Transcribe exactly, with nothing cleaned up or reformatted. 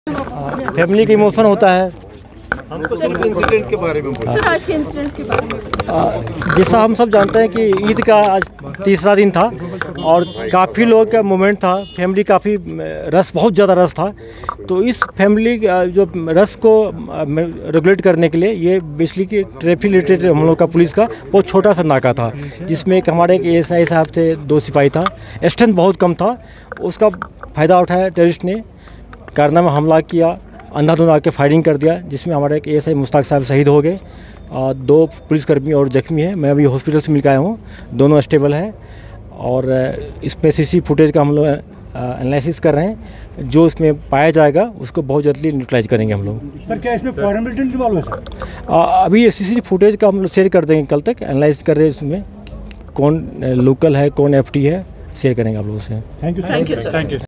Family का emotion होता है। हमको सिर्फ इंसिडेंट के बारे में सर, आज के इंसिडेंट्स के बारे में। जैसा हम सब जानते हैं कि ईद का आज तीसरा दिन था और काफ़ी लोगों का मूवमेंट था, फैमिली काफ़ी रस, बहुत ज़्यादा रस था। तो इस फैमिली जो रस को रेगुलेट करने के लिए ये बेसिकली कि ट्रैफिक रिलेटेड हम लोग का पुलिस का बहुत छोटा सा नाका था, जिसमें एक हमारे एक एस आई साहब थे, दो सिपाही था, स्ट्रेंथ बहुत कम था। उसका फ़ायदा उठाया टेररिस्ट ने, कारनामा में हमला किया, अंधाधुंध आके फायरिंग कर दिया, जिसमें हमारे एक एस आई मुश्ताक साहब शहीद हो गए। दो पुलिसकर्मी और जख्मी हैं। मैं अभी हॉस्पिटल से मिल के आया हूँ, दोनों स्टेबल हैं। और इसमें सीसी फुटेज का हम लोग एनालिसिस कर रहे हैं। जो इसमें पाया जाएगा उसको बहुत जल्दी न्यूट्रलाइज करेंगे हम लोग। सर, क्या इसमें फॉरेन मिलिटेंट इन्वॉल्व है सर? अभी सीसी फुटेज का हम लोग शेयर कर देंगे, कल तक एनालाइज कर रहे हैं इसमें कौन लोकल है, कौन एफ टी है, शेयर करेंगे आप लोगों से। Thank you thank you sir. Thank you.